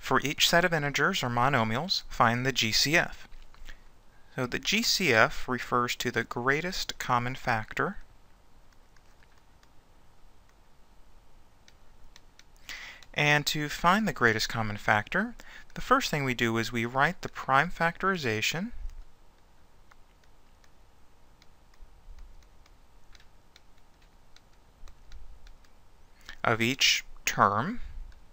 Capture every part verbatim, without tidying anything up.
for each set of integers or monomials, find the G C F. So the G C F refers to the greatest common factor. And to find the greatest common factor, the first thing we do is we write the prime factorization of each term.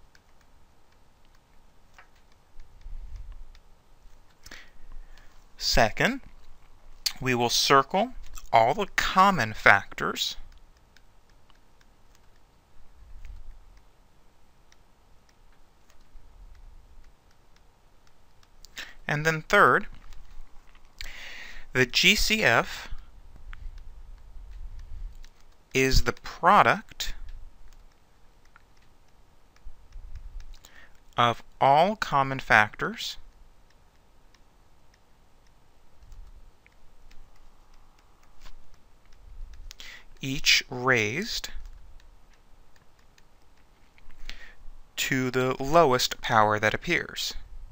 Second, we will circle all the common factors. And then third, the G C F is the product of all common factors each raised to the lowest power that appears.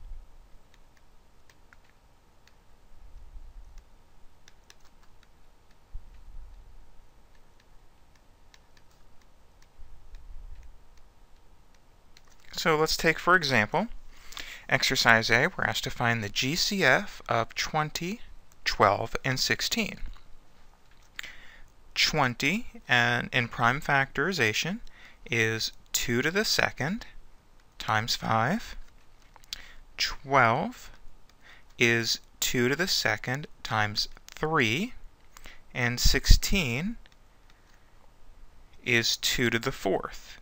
So let's take, for example, exercise A. We're asked to find the G C F of twenty, twelve, and sixteen. twenty, and in prime factorization, is two to the second times five. twelve is two to the second times three. And sixteen is two to the fourth.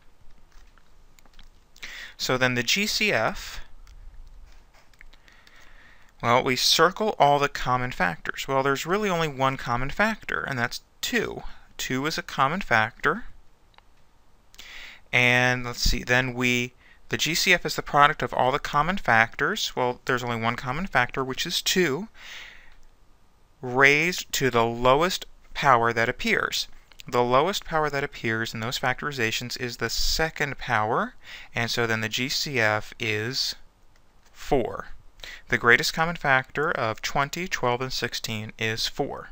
So then the G C F, well, we circle all the common factors. Well, there's really only one common factor, and that's two. two is a common factor. And let's see, then we, the G C F is the product of all the common factors. Well, there's only one common factor, which is two, raised to the lowest power that appears. The lowest power that appears in those factorizations is the second power, and so then the G C F is four. The greatest common factor of twenty, twelve, and sixteen is four.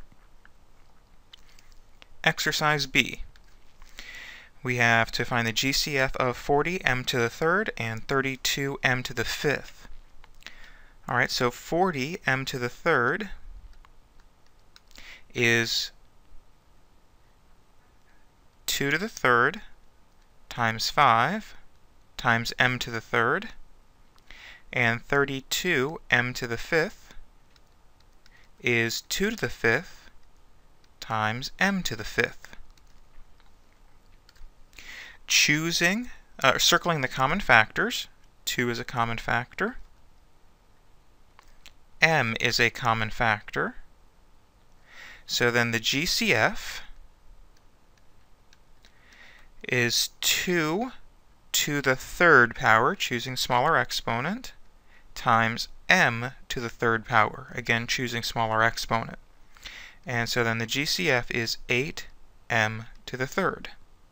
Exercise B. We have to find the G C F of forty m to the third and thirty-two m to the fifth. Alright, so forty m to the third is two to the third times five times m to the third, and thirty-two m to the fifth is two to the fifth times m to the fifth. Choosing, uh, circling the common factors, two is a common factor, m is a common factor, so then the G C F is two to the third power, choosing smaller exponent, times m to the third power, again choosing smaller exponent. And so then the G C F is eight m to the third.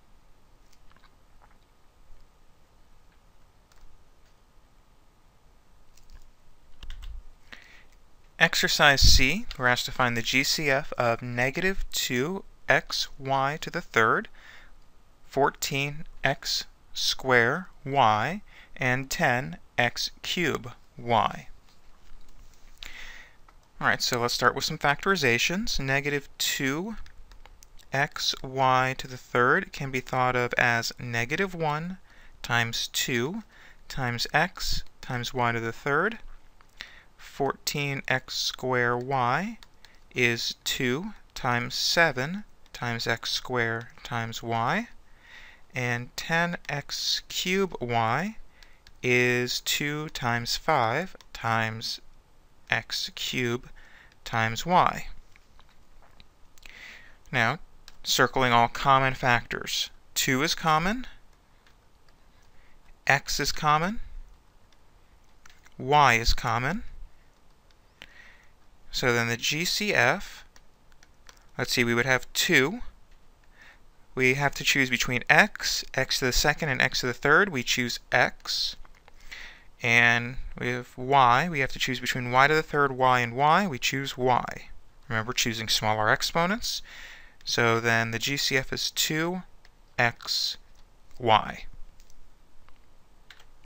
Exercise C, we're asked to find the G C F of negative two x y to the third, fourteen x square y, and ten x cube y. Alright, so let's start with some factorizations. Negative two x y to the third can be thought of as negative one times two times x times y to the third. fourteen x square y is two times seven times x squared times y. And ten x cubed y is two times five times x cubed times y. Now, circling all common factors. two is common, x is common, y is common. So then the G C F, let's see, we would have two. We have to choose between x, x to the second, and x to the third. We choose x. And we have y. We have to choose between y to the third, y, and y. We choose y. Remember, choosing smaller exponents. So then the G C F is two x y.